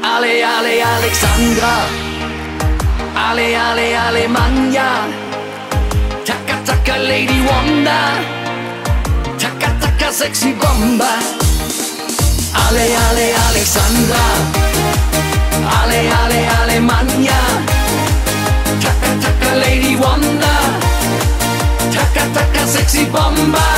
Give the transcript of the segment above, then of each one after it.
Ale, ale, Alexandra, ale, ale, Alemania, taka, taka, Lady Wonder, taka, taka, sexy Bomba. Ale, ale, Alexandra, ale, ale, Alemania, taka, taka, Lady Wonder, taka, taka, sexy Bomba.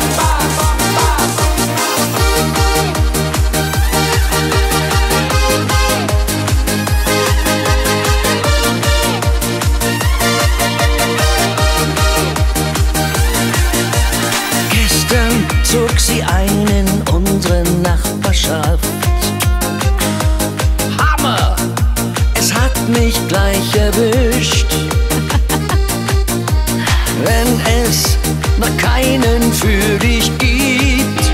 Zog sie ein in unsere Nachbarschaft. Hammer! Es hat mich gleich erwischt. Wenn es noch keinen für dich gibt,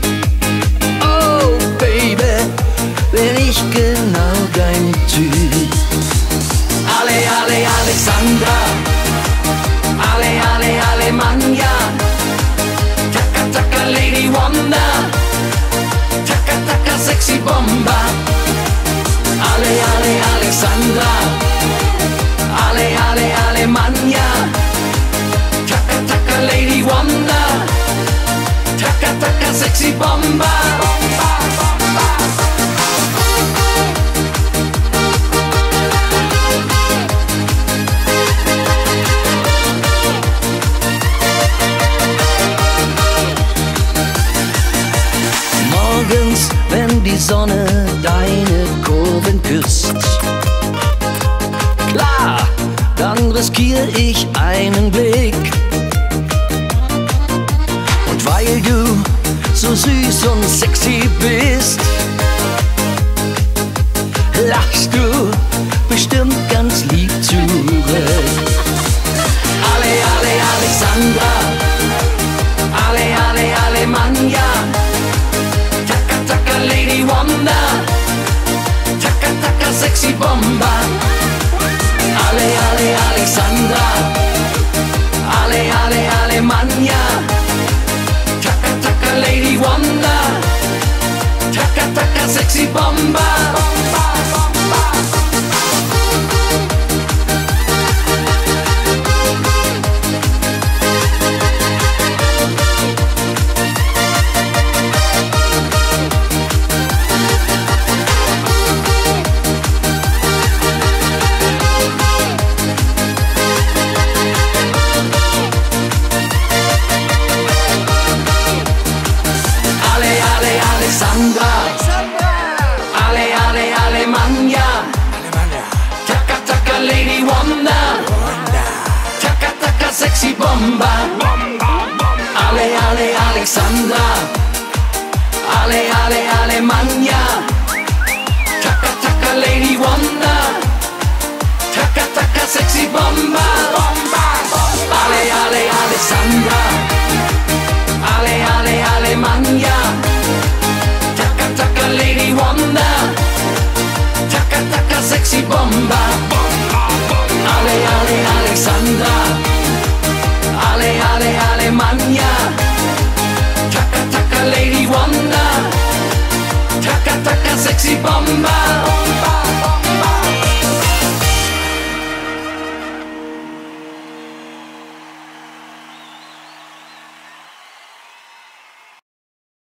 oh Baby, bin ich genau dein Typ. Ale, ale, Alexandra, ale, ale, Alemania, taka, taka, Lady Wonder, taka, taka, sexy Bomba. Ale, ale, Alexandra, ale, ale, Alemania, taka, taka, Lady Wonder, taka, taka, sexy Bomba. Morgens, wenn die Sonne deine Kurven küsst, klar, dann riskiere ich einen Blick. Und weil du so süß und sexy bist, lachst du bestimmt ganz lieb zurück. Ale, ale, Alexandra, ale, ale, Alemania, taka, taka, Lady Wonder, taka, taka, sexy Bomba. Ale, ale, Alexandra, ale, ale, Alemania, taka, taka, Lady Wonder, taka, taka, sexy Bomba. Alexandra, ale, ale, Alemania, taka, taka, Lady Wonder, taka, taka, sexy Bomba. Ale, ale, Alexandra, ale, ale, Alemania, taka, taka, Lady Wonder, taka, taka, sexy Bomba. Ale, ale, Alexandra, ale, ale, Alemania, taka, taka, Lady Wonder, taka, taka, sexy Bomba. Ale, ale, Alexandra, ale, ale, Alemania, taka, taka, Lady Wonder, taka, taka, sexy Bomba.